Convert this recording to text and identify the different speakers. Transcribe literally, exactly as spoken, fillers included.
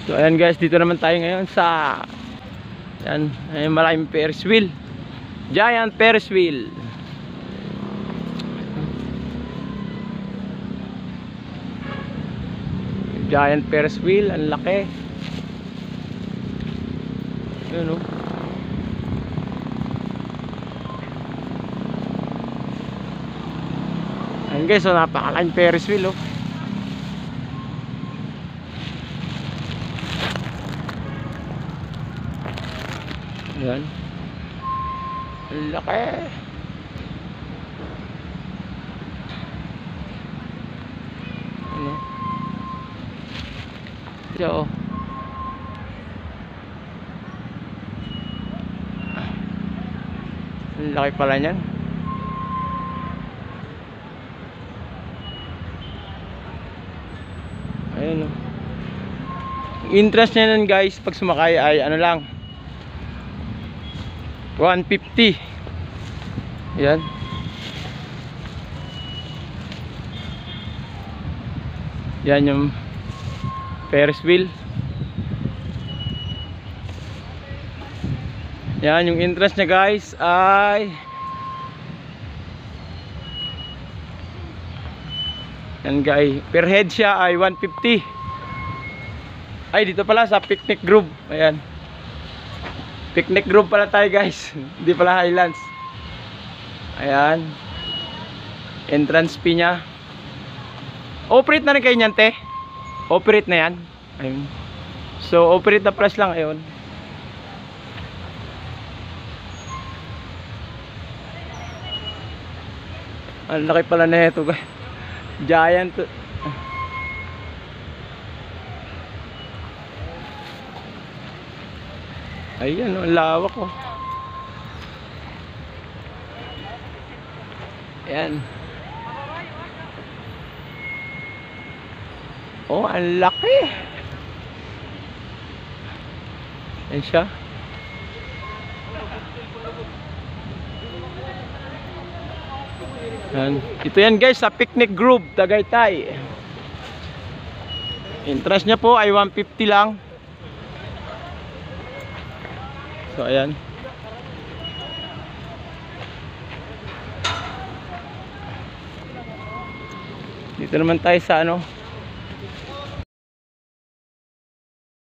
Speaker 1: So ayan guys, dito naman tayo ngayon sa ayan, ayan malaking Ferris wheel, giant Ferris wheel. Giant Ferris wheel, ang laki. Yun o. Ayan guys, so napakalaking Ferris wheel o. Ayan, ang laki. Ano? So, ang laki pala niyan. Ayun o. Interest niya nun guys, pag sumakay ay ano lang, one fifty. Yan. Yan yung Ferris wheel. Yan yung interest niya guys ay yan guys, per head siya ay one fifty. Ay dito pala sa Picnic Grove. Ayan, Picnic Grove pala tayo guys. Hindi pala Highlands. Ayan, entrance fee nya. Operate na rin kayo nyan te. Operate na yan. Ayun. So operate na price lang. Ayun. Ang laki pala na ito guys. Giant. Ayan, ang lawak oh. Ayan. Oh, ang laki. Ayan siya. Ayan. Ito yan guys sa Picnic Grove, Tagaytay. Interest niya po ay one fifty lang. So ayan. Dito naman tayo sa ano,